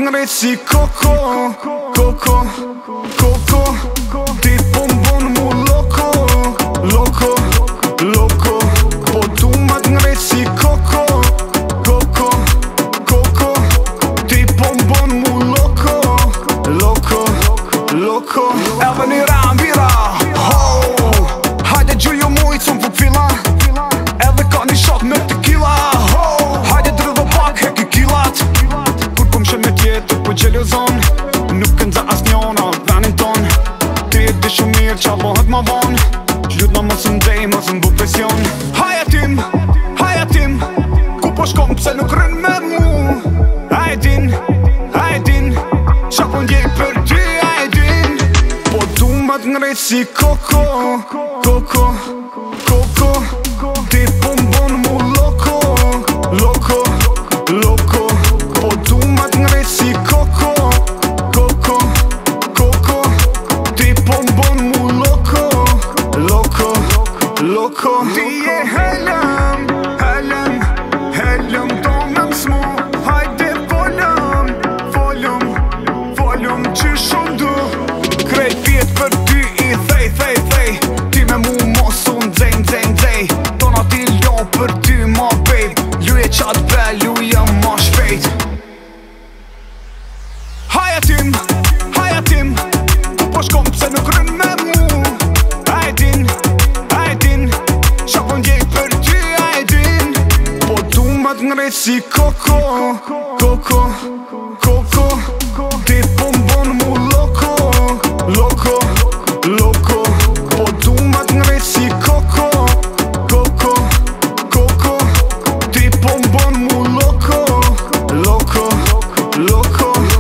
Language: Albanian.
ngrej si koko, koko, koko. Ti po m'bon mu loko, loko, loko. Po du ma t'ngrej si koko, koko, koko. Ti po m'bon mu loko, loko, loko. Edhe një rambira, ho, hajde gjujo mujt s'un pupila. Edhe ka një shot me tequila, ho, hajde drëdho pak heki kilat. Kur po m'shen me tjetë po gjelozon, nuk nëza as njona venin ton. Ti e di shumë mirë qa bëhet ma von, Ljutna mos m'dej, mos m'bu presion. Haja tim, ku po shkom pse nuk rën me mu. A e din, qa po ndjej për ty, a e din. Po du ma t'ngrej si koko, koko, koko. Ti po m'bon mu loko, loko, loko. Po du ma t'ngrej si koko, koko, koko. Ti po m'bon mu loko, loko, loko. Ti je helëm, helëm, helëm. Do me m'smu, hajde volëm, volëm, volëm. Qyshu ndu, krejt pjet për ty i thej, thej, thej. Ti me mu mos unë dzej, dzej, dzej. Dona ti lo për ty ma babe, luje qatë be, luje ma shpejt. Haja tim, ku po shkom pse nuk rën me mu. A e din, qa po ndjej për ty, a e din. Po du ma t'ngrej si koko, koko, koko. Ti po m'bon mu loko, loko, loko. Po du ma t'ngrej si koko, koko, koko. Ti po m'bon mu loko, loko, loko.